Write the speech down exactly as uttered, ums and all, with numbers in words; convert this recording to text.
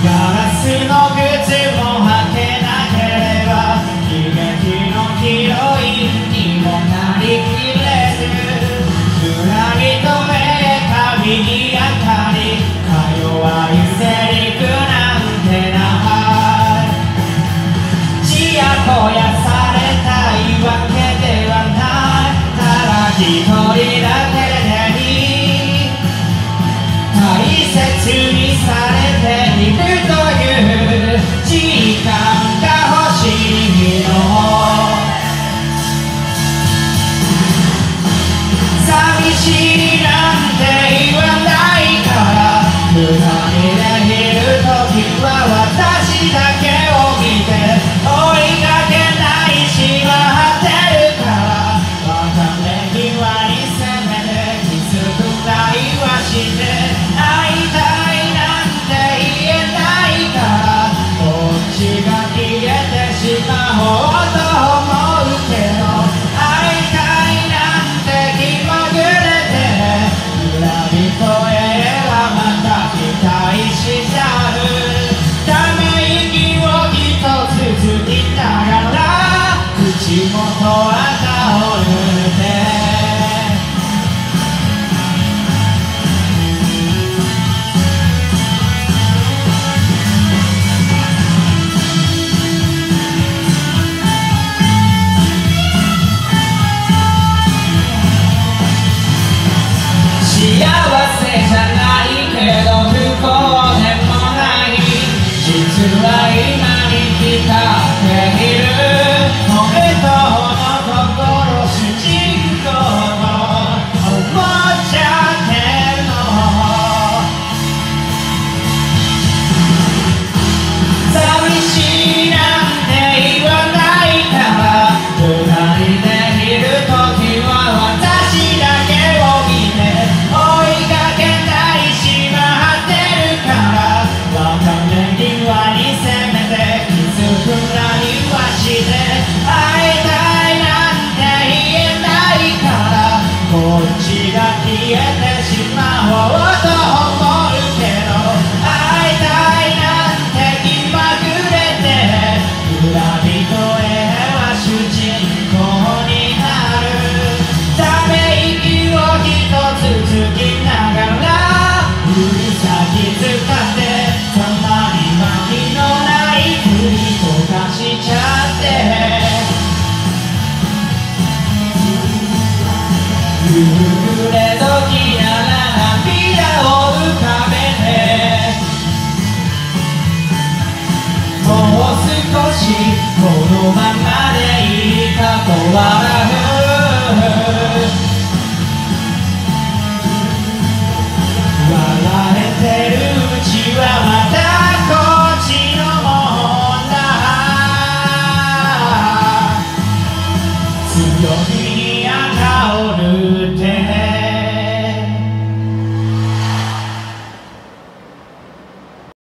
ガラスの靴も履けなければ悲劇のヒロインにもなりきれず、ふらりと目影に当たりか弱いセリフなんてない。ちやほやされたいわけではない。ただ一人だけでいい、大切にされているという時間が欲しいの。寂しいなんて言わないから、二人でいる時は私だけを見て追いかけないし待ってるから、別れ際にせめてキスくらいはして会いたいなんて言えないから、こっちが消えてしまおうと思うけど、会いたいなんて気まぐれで村人へはまた期待しちゃう。ため息を一つずきながら口元はタオルで幸せじゃないけど不幸でもない、実は今に浸っている本当の心主人公の思っちゃってるの。寂しいなんて言わないから二人でいる時は私だけを見て追いかけないし待ってるから、別れ際にせめてキスくらいはして会いたいなんて言えないから、こっちが消えてしまおうと思うけど、会いたいなんて気まぐれで村人へは主人公になる。ため息を一つつきながら指先使ってたまに巻のないふりとかしちゃって、夕暮れ時なら涙を浮かべて、もう少しこのままでいいかと笑う。笑えてるうちはまたこっちのもんだ。強火に当たるって